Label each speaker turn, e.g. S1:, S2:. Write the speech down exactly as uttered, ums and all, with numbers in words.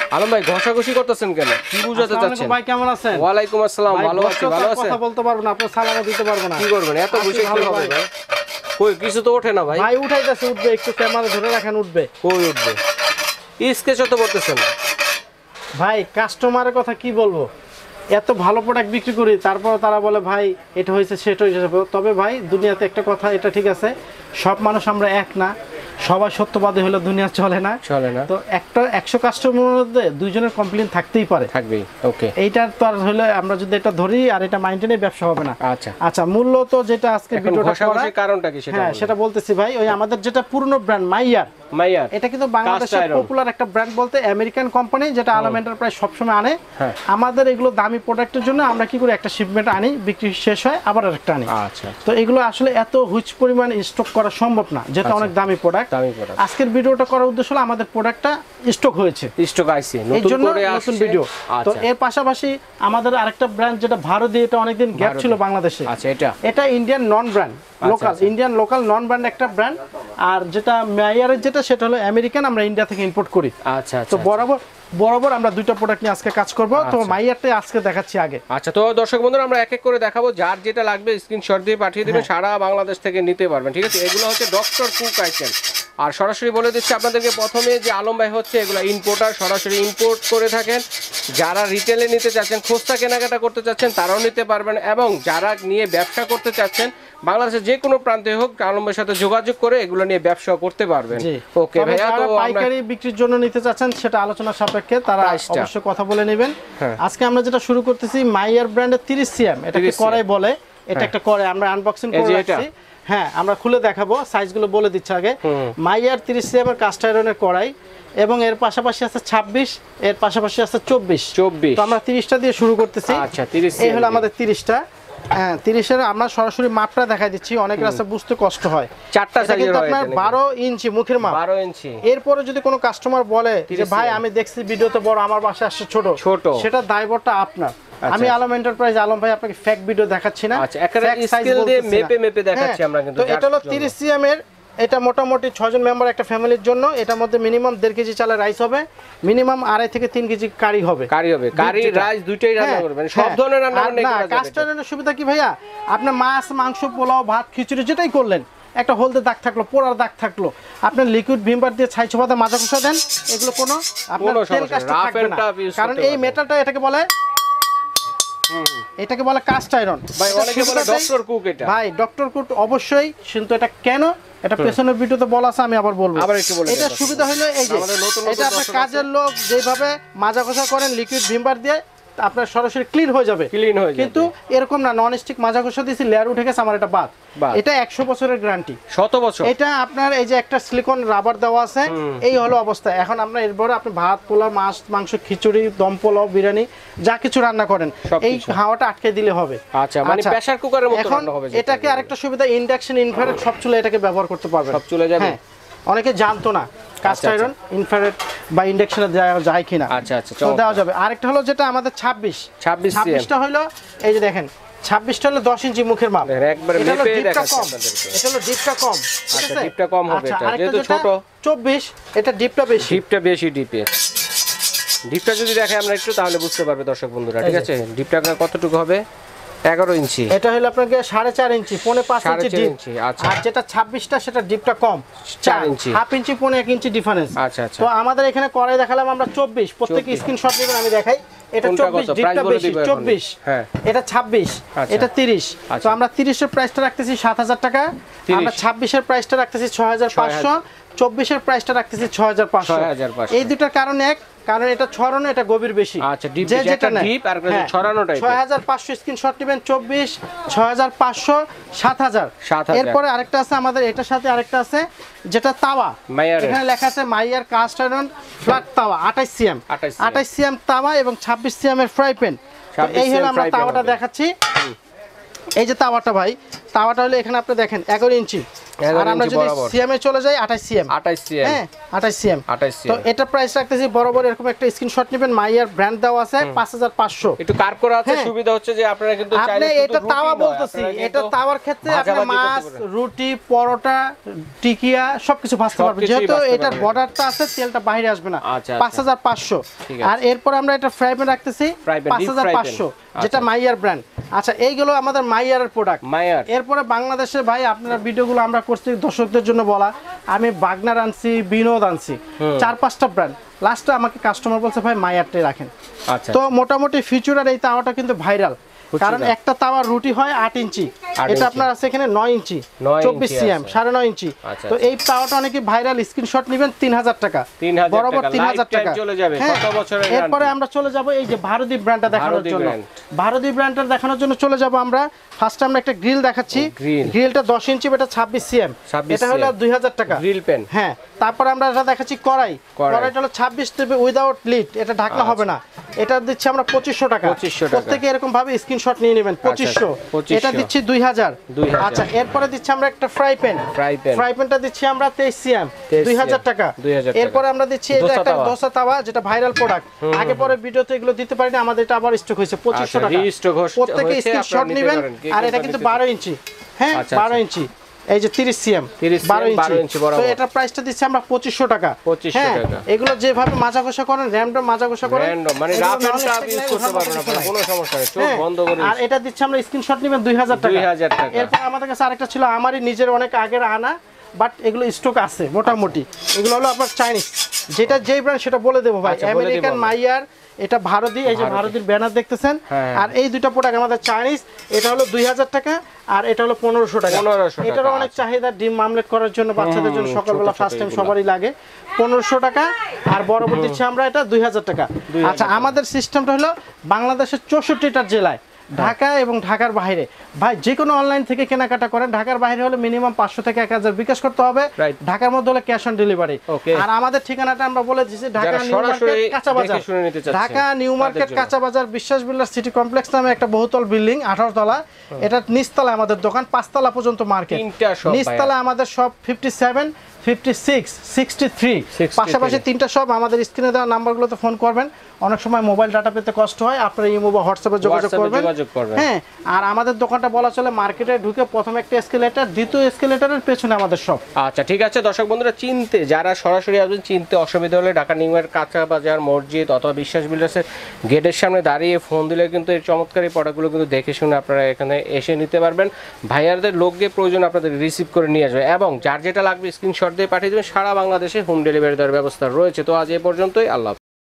S1: আলম ভাই ঘষাঘষি করতেছেন কেন? কি বুঝাতে চাচ্ছেন?
S2: ভাই কেমন আছেন?
S1: ওয়ালাইকুম আসসালাম, ভালো আছি। ভালো আছেন?
S2: কথা বলতে পারবো না, আপনি সালামও দিতে পারবো না।
S1: কি করবেন? এত বসে কি হবে ভাই? কই কিছু তো ওঠে না ভাই।
S2: ভাই উঠাইতেছে, উঠবে, একটু ক্যামেরা ধরে রাখেন, উঠবে।
S1: কই উঠবে? স্কেচ তো করতেছেন না
S2: ভাই। কাস্টমারের কথা কি বলবো, এত ভালো প্রোডাক্ট বিক্রি করি, তারপর তারা বলে ভাই এটা হয়েছে সেটা হয়েছে। তবে ভাই দুনিয়াতে একটা কথা, এটা ঠিক আছে, সব মানুষ আমরা এক না, সবাই সত্যবাদী হলে দুনিয়া চলে না
S1: চলে না।
S2: তো একটা একশো কাস্টমারের মধ্যে দুইজনের কমপ্লেইন থাকতেই পারে,
S1: থাকবেই। ওকে,
S2: এইটার তো আর হলে আমরা যদি এটা ধরি আর এটা মাইন্টেনে ব্যবসা হবে না।
S1: আচ্ছা
S2: আচ্ছা, মূল্য তো যেটা আজকে ভিডিওটা করার
S1: কারণটা কি সেটা?
S2: হ্যাঁ সেটা বলতেছি ভাই। ওই আমাদের যেটা পুরনো ব্র্যান্ড মাইয়ার,
S1: মাইয়ার
S2: এটা কিন্তু বাংলাদেশের পপুলার একটা ব্র্যান্ড, বলতে আমেরিকান কোম্পানি, যেটা আলম এন্টারপ্রাইজ সবসময় আনে। আমাদের এগুলো দামি প্রোডাক্টের জন্য আমরা কি করি, একটা শিপমেন্ট আনি, বিক্রি শেষ হয় আবার আরেকটা আনি।
S1: আচ্ছা,
S2: তো এগুলো আসলে এত হুজ পরিমাণ স্টক করা সম্ভব না, যেটা অনেক দামি প্রোডাক্ট। আজকের ভিডিওটা করার উদ্দেশ্য হলো আমাদের প্রোডাক্টটা স্টক হয়েছে,
S1: স্টক আইছে, নতুন করে
S2: নতুন ভিডিও। তো এর পাশাপাশি আমাদের আরেকটা ব্র্যান্ড যেটা ভারতীয়, এটা অনেকদিন গ্যাপ ছিল বাংলাদেশে।
S1: আচ্ছা, এটা
S2: এটা Indian non brand, local Indian local non brand একটা ব্র্যান্ড। আর যেটা মেয়ারের যেটা, সেটা হলো আমেরিকান, আমরা ইন্ডিয়া থেকে ইম্পোর্ট করি।
S1: আচ্ছা,
S2: তো বরাবর বরাবর আমরা দুইটা প্রোডাক্ট নিয়ে আজকে কাজ করব। তো মাইয়ারটাই আজকে দেখাচ্ছি আগে।
S1: আচ্ছা, তো দর্শক বন্ধুরা আমরা এক এক করে দেখাবো, যার যেটা লাগবে স্ক্রিনশট দিয়ে পাঠিয়ে দিবেন, সারা বাংলাদেশ থেকে নিতে পারবেন, ঠিক আছে? এগুলো হচ্ছে ডক্টর কুক আইটেম। আর সরাসরি বলে দিচ্ছি আপনাদেরকে প্রথমে যে আলম ভাই হচ্ছে এগুলো ইম্পোর্টার, সরাসরি ইম্পোর্ট করে থাকেন। যারা রিটেলে নিতে চাচ্ছেন, খুচরা কেনাকাটা করতে চাচ্ছেন, তারাও নিতে পারবেন, এবং যারা নিয়ে ব্যবসা করতে চাচ্ছেন বাংলাদেশের যে কোনো প্রান্তে হোক, আলম ভাইয়ের সাথে যোগাযোগ করে এগুলো নিয়ে ব্যবসা করতে পারবেন।
S2: ওকে ভাইয়া, তো পাইকারি বিক্রির জন্য নিতে চাচ্ছেন, সেটা আলোচনা সাপেক্ষে তারা অবশ্যই কথা বলে নেবেন। আজকে আমরা যেটা শুরু করতেছি মাইয়ার ব্র্যান্ডের তিরিশ সিএম, এটাকে কড়াই বলে। এটা একটা কড়াই, আমরা আনবক্সিং করে রাখছি। হ্যাঁ, আমরা খুলে দেখাবো, সাইজগুলো বলে দিচ্ছি আগে। মাইয়ার তিরিশ সিএম এর কাস্ট আয়রনের কড়াই, এবং এর পাশাপাশি আছে ছাব্বিশ, এর পাশাপাশি আছে চব্বিশ। চব্বিশ তো আমরা তিরিশটা দিয়ে শুরু করতেছি।
S1: আচ্ছা, তিরিশ
S2: এই হলো আমাদের তিরিশটা। হ্যাঁ, তিরিশের আমরা সরাসরি মাপটা দেখাই দিচ্ছি, অনেক রাস্তা বুঝতে কষ্ট হয়।
S1: চারটা সাইজ
S2: কিন্তু আপনার বারো ইঞ্চি মুখের মাপ,
S1: বারো ইঞ্চি।
S2: এরপরে যদি কোনো কাস্টমার বলে যে ভাই আমি দেখছি ভিডিওতে বড়, আমার বাসায় আসছে ছোট ছোট, সেটা দায়বরটা আপনার। আমি আলম এন্টারপ্রাইজ আলম ভাই আপনাকে ফেক ভিডিও দেখাচ্ছি না,
S1: আচ্ছা একেবারে স্কেল দিয়ে মেপে মেপে দেখাচ্ছি আমরা। কিন্তু
S2: তো এটা হলো তিরিশ সিএম এর, এটা মোটামুটি ছয়জন মেম্বার একটা ফ্যামিলির জন্য। এটার মধ্যে মিনিমাম দেড় কেজি চালের রাইস হবে, মিনিমাম আড়াই থেকে তিন কেজি কারি হবে।
S1: কারি হবে, কারি রাইস দুইটাই রান্না করবেন, সব ধরনের রান্না করতে পারবেন।
S2: কাস্টমারের সুবিধা কি ভাইয়া, আপনি মাছ, মাংস, পোলাও, ভাত, খিচুড়ি যেটাই করলেন, একটা হলদে দাগ থাকলো, পোড়ার দাগ থাকলো, আপনার লিকুইড ভিমবার দিয়ে ছাই ছোপাতে মাজা কষা দেন, এগুলো কোনো আপনার তেল কাস্ট থাকবে না, কারণ এই মেটালটা এটাকে বলে এটাকে বলে কাস্ট আয়রন।
S1: ভাই অনেকে বলে ডক্টর কুক, এটা
S2: ভাই ডক্টর কুক অবশ্যই, কিন্তু এটা কেন, এটা পেছনের ভিডিওতে বলা আছে, আমি আবার বলবো। এটা সুবিধা হলো এই যে এটা আপনার কাজের লোক যেভাবে মাজা কষা করেন লিকুইড ভিমবার দিয়ে, আপনার সরাসরি ক্লিন হয়ে যাবে, ক্লিন হয়ে যাবে। কিন্তু এরকম না, নন স্টিক মাজা কষা দিয়েছি, লেয়ার উঠে গেছে, আমার এটা বাদ। এটা একশো বছরের গ্যারান্টি,
S1: শত বছর।
S2: এটা আপনার এই যে একটা সিলিকন রাবার দেওয়া আছে, এই হলো অবস্থা। এখন আমরা এরপরে আপনি ভাত, পোলাও, মাছ, মাংস, খিচুড়ি, দম পোলাও, বিরিয়ানি যা কিছু রান্না করেন, এই হাওয়াটা আটকে দিলে হবে।
S1: আচ্ছা, মানে প্রেসার কুকারের মতো রান্না হবে।
S2: এটাকে আরেকটা সুবিধা, ইন্ডাকশন, ইনফ্রারেড সব চুলা এটাকে ব্যবহার করতে পারবেন,
S1: সব চলে যাবে।
S2: অনেকে জানতো না কাস্ট আয়রন ইনফ্রারেড বা ইন্ডাকশনে দেওয়া যায় কিনা।
S1: আচ্ছা আচ্ছা,
S2: তো দেওয়া যাবে। আরেকটা হলো যেটা আমাদের ছাব্বিশ, ছাব্বিশটা হলো এই যে দেখেন, ছাব্বিশটা হলো দশ ইঞ্চি মুখের মাপ,
S1: একবারে মেপে দেখাচ্ছি আপনাদেরকে।
S2: এটা হলো ডিপটা কম,
S1: আচ্ছা ডিপটা কম হবে, এটা যেহেতু ছোট।
S2: চব্বিশ, এটা ডিপটা বেশি,
S1: ডিপটা বেশি। ডিপে ডিপটা যদি দেখে আমরা একটু, তাহলে বুঝতে পারবে দর্শক বন্ধুরা, ঠিক আছে? ডিপটা কতটুকু হবে? এগারো ইঞ্চি।
S2: এটা হলো আপনাকে সাড়ে চার ইঞ্চি, পৌনে পাঁচ ইঞ্চি ডিপ।
S1: আচ্ছা,
S2: আর যেটা ছাব্বিশটা সেটা ডিপটা কম, চার ইঞ্চি, হাফ ইঞ্চি, পৌনে এক ইঞ্চি ডিফারেন্স।
S1: আচ্ছা আচ্ছা।
S2: তো আমাদের এখানে কড়াই দেখালাম আমরা চব্বিশ, প্রত্যেককে স্ক্রিনশট দিবেন, আমি দেখাই। এটা চব্বিশ, ডিপটা বেশি, চব্বিশ।
S1: হ্যাঁ,
S2: এটা ছাব্বিশ, এটা তিরিশ। তো আমরা তিরিশের প্রাইসটা রাখতেছি সাত হাজার টাকা, আমরা ছাব্বিশের প্রাইসটা রাখতেছি ছয় হাজার পাঁচশো, চব্বিশের প্রাইসটা রাখতেছি ছয় হাজার পাঁচশো। এই দুটার কারণ এক, কারণ এটা ছড়ানো, এটা গভীর বেশি।
S1: আচ্ছা, ডিপ যেটা ডিপ আর ছড়ানো টাইপ।
S2: ছয় হাজার পাঁচশো স্ক্রিনশট নেবেন, চব্বিশ, ছয় হাজার পাঁচশো, সাত হাজার। এরপরে আরেকটা আছে আমাদের, এটার সাথে আরেকটা আছে যেটা তাওয়া, এখানে লেখা আছে মাইয়ার কাস্ট আয়রন ফ্ল্যাট তাওয়া, আঠাশ সিএম, আঠাশ সিএম তাওয়া এবং ছাব্বিশ সিএম এর ফ্রাই প্যান। এই হলো আমরা তাওয়াটা দেখাচ্ছি। এই যে তাওয়াটা ভাই, তাওয়াটা হলো এখানে আপনি দেখেন এগারো ইঞ্চি, আর আমরা যদি সিএম এ চলে যাই আঠাশ সিএম
S1: আঠাশ সিএম
S2: হ্যাঁ আঠাশ সিএম
S1: আঠাশ সিএম
S2: তো এটা প্রাইস রাখতেছি বরাবর এরকম একটা স্ক্রিনশট নেবেন মাইয়ার ব্র্যান্ড দেওয়া আছে পাঁচ হাজার পাঁচশো
S1: একটু কার্ভ করা আছে সুবিধা হচ্ছে যে আপনারা কিন্তু চাইলে
S2: আপনি এটা তাওয়া বলতেছি এটা তাওয়ার ক্ষেত্রে আপনি মাছ রুটি পরোটা টিকিয়া সবকিছু ভাজতে পারবেন যেহেতু এটার বর্ডারটা আছে তেলটা বাইরে আসবে না পাঁচ হাজার পাঁচশো আর এরপর আমরা এটা ফ্রাই প্যান রাখতেছি পাঁচ হাজার পাঁচশো যেটা মাইয়ার ব্র্যান্ড আচ্ছা এইগুলো আমাদের মাইয়ারের প্রোডাক্ট
S1: মাইয়ার
S2: এরপরে বাংলাদেশে ভাই আপনারা ভিডিওগুলো আমরা করছি দর্শকদের জন্য বলা আমি বাগনার আনছি বিনোদ আনছি চার পাঁচটা ব্র্যান্ড লাস্টে আমাকে কাস্টমার বলছে ভাই মাইয়ারটাই রাখেন
S1: আচ্ছা
S2: তো মোটামুটি ফিচার এই তাওয়াটা কিন্তু ভাইরাল কারণ একটা তাওয়ার রুটি হয় আট ইঞ্চি এটা আপনার আছে এখানে নয় ইঞ্চি চব্বিশ সিএম সাড়ে নয় ইঞ্চি তো এই তাওয়াটা অনেকে ভাইরাল স্ক্রিনশট নেবেন তিন হাজার টাকা বরাবর তিন হাজার টাকা এরপরে আমরা চলে যাব এই যে ভারতী ব্র্যান্ডটা দেখানোর জন্য ভারতী ব্র্যান্ডটা দেখানোর জন্য চলে যাব আমরা ফার্স্ট আমরা একটা গ্রিল দেখাচ্ছি গ্রিলটা দশ ইঞ্চি এটা ছাব্বিশ সিএম এটা হলো দুই হাজার টাকা
S1: গ্রিল পেন
S2: হ্যাঁ তারপর আমরা এটা দেখাচ্ছি কড়াই কড়াইটা হলো ছাব্বিশ টিপে উইদাউট লিড এটা ঢাকনা হবে না এটা দিচ্ছি আমরা পঁচিশশো টাকা প্রত্যেকে এরকম ভাবে স্ক্রিনশট নিয়ে নেবেন পঁচিশশো এটা দিচ্ছি দুই হাজার আচ্ছা এরপরে দিচ্ছি আমরা একটা ফ্রাই প্যান ফ্রাই প্যানটা দিচ্ছি আমরা তেইশ সিএম দুই হাজার টাকা এরপরে আমরা দিচ্ছি এটা একটা দোসা তাওয়া যেটা ভাইরাল প্রোডাক্ট আগে পরে ভিডিওতে এগুলো দিতে পারি না আমাদের এটা আবার স্টক হয়েছে পঁচিশশো টাকা প্রত্যেকে স্ক্রিনশট নেবেন আর এটা কিন্তু বারো ইঞ্চি হ্যাঁ বারো ইঞ্চি এই যে তিরিশ সিএম বারো ইঞ্চি তো এটা প্রাইসটা দিচ্ছি আমরা পঁচিশশো টাকা
S1: পঁচিশশো টাকা
S2: এগুলো যেভাবে মাজা ঘষা করেন র্যান্ডম মাজা ঘষা করেন
S1: মানে রাফ এন্ড টাফ ইউজ করতে পারবেন আপনারা কোনো সমস্যা নেই চোখ বন্ধ করে
S2: আর এটা দিচ্ছি আমরা স্ক্রিনশট নেবেন দুই হাজার টাকা
S1: দুই হাজার টাকা
S2: এরপর আমাদের কাছে আরেকটা ছিল আমারই নিজের অনেক আগের আনা বাট এগুলো স্টক আছে মোটামুটি এগুলো হলো আপনার চাইনিজ যেটা যেই ব্র্যান্ড সেটা বলে দেবো ভাই আমেরিকান মাইয়ার এটা ভারতী এই যে ভারতীর ব্যানার দেখতেছেন আর এই দুটো প্রোডাক্ট আমাদের চাইনিজ এটা হলো দুই হাজার টাকা আর এটা হলো পনেরোশো টাকা এটারও অনেক চাহিদা ডিম মামলেট করার জন্য বাচ্চাদের জন্য সকালবেলা ফার্স্ট টাইম সবারই লাগে পনেরোশো টাকা আর বরাবর দিচ্ছি আমরা এটা দুই হাজার টাকা আচ্ছা আমাদের সিস্টেমটা হলো বাংলাদেশের চৌষট্টিটা জেলায় ঢাকা এবং ঢাকার বাইরে ভাই যে কোনো অনলাইন থেকে কেনাকাটা করেন ঢাকার বাইরে হলে মিনিমাম পাঁচশো থেকে এক হাজার বিকাশ করতে হবে ঢাকার মধ্যে হলে ক্যাশ অন ডেলিভারি আর আমাদের ঠিকানাটা আমরা বলে দিচ্ছি ঢাকা নিউ মার্কেট কাঁচা বাজার ঢাকা নিউ মার্কেট কাঁচা বাজার বিশ্বাস বিল্ডার সিটি কমপ্লেক্স নামে একটা বহুতল বিল্ডিং আঠারো তলা এটা নিচতলা আমাদের দোকান পাঁচতলা পর্যন্ত মার্কেট নিচতলা আমাদের সব fifty seven fifty six sixty three পাশাপাশি তিনটা সব আমাদের স্ক্রিনে দেওয়া নাম্বারগুলোতে ফোন করবেন অনেক সময় মোবাইল ডাটা পেতে কষ্ট হয় আপনারা ইমো বা হোয়াটসঅ্যাপে যোগাযোগ করবেন হ্যাঁ আর আমাদের দোকানটা বলা চলে মার্কেটে ঢুকে প্রথম একটা এসকেলেটর দ্বিতীয় এসকেলেটরের পেছনে আমাদের সব
S1: আচ্ছা ঠিক আছে দর্শক বন্ধুরা চিনতে যারা সরাসরি আসবেন চিনতে অসুবিধা হলে ঢাকা নিউ মার্কেট কাঁচা বাজার মসজিদ অথবা বিশ্বাস বিল্ডার্সের গেটের সামনে দাঁড়িয়ে ফোন দিলে কিন্তু এই চমৎকার এই প্রোডাক্টগুলো কিন্তু দেখে শুনে আপনারা এখানে এসে নিতে পারবেন ভাইয়ারদের লোক দিয়ে প্রয়োজন আপনাদের রিসিভ করে নিয়ে আসবে এবং যার যেটা লাগবে স্ক্রিনশট দিয়ে পাঠিয়ে দেবেন সারা বাংলাদেশে হোম ডেলিভারি দেওয়ার ব্যবস্থা রয়েছে তো আজ এ পর্যন্তই আল্লাহ।